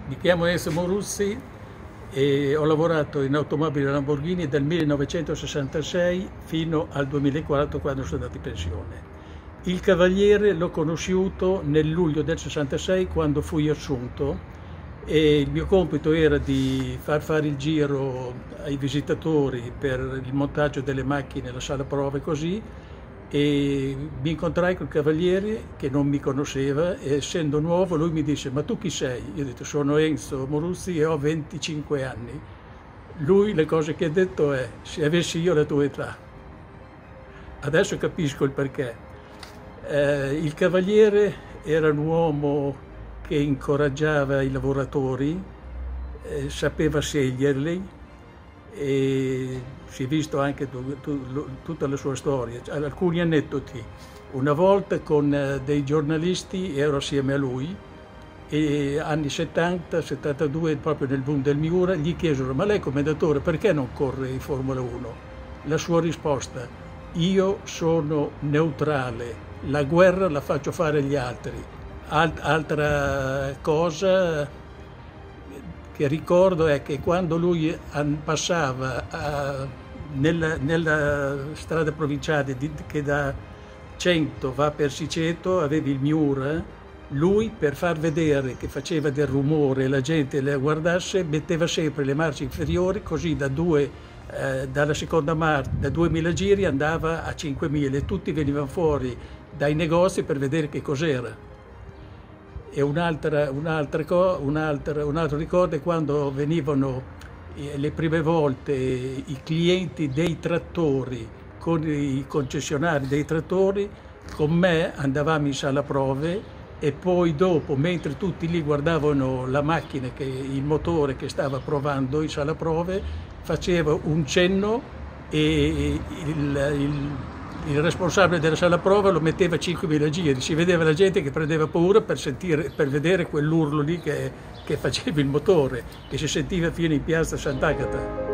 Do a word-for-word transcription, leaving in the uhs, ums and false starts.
Mi chiamo Enzo Moruzzi e ho lavorato in automobili Lamborghini dal millenovecentosessantasei fino al duemilaquattro, quando sono andato in pensione. Il Cavaliere l'ho conosciuto nel luglio del sessantasei, quando fui assunto, e il mio compito era di far fare il giro ai visitatori per il montaggio delle macchine, la sala prove, così. E mi incontrai col Cavaliere, che non mi conosceva, e essendo nuovo lui mi disse: ma tu chi sei? Io ho detto: sono Enzo Moruzzi e ho venticinque anni. Lui le cose che ha detto è: se avessi io la tua età. Adesso capisco il perché. Eh, il Cavaliere era un uomo che incoraggiava i lavoratori, eh, sapeva sceglierli, e si è visto anche tu, tu, tutta la sua storia. Alcuni aneddoti: una volta con dei giornalisti ero assieme a lui, e anni settanta settantadue, proprio nel boom del Miura, gli chiesero: ma lei commendatore perché non corre in Formula uno? La sua risposta: io sono neutrale, la guerra la faccio fare agli altri. Alt- altra cosa che ricordo è che quando lui passava a, nella, nella strada provinciale di, che da Cento va per Siceto, avevi il Miura, lui, per far vedere che faceva del rumore e la gente le guardasse, metteva sempre le marce inferiori, così da due, eh, dalla seconda marcia, da duemila giri andava a cinquemila, e tutti venivano fuori dai negozi per vedere che cos'era. E un'altra, un'altra, un'altra, un altro ricordo è quando venivano le prime volte i clienti dei trattori con i concessionari dei trattori, con me andavamo in sala prove, e poi dopo, mentre tutti lì guardavano la macchina, che, il motore che stava provando in sala prove, facevo un cenno e il, il il responsabile della sala prova lo metteva a cinquemila giri, si vedeva la gente che prendeva paura per, sentire, per vedere quell'urlo lì che, che faceva il motore, che si sentiva fino in piazza Sant'Agata.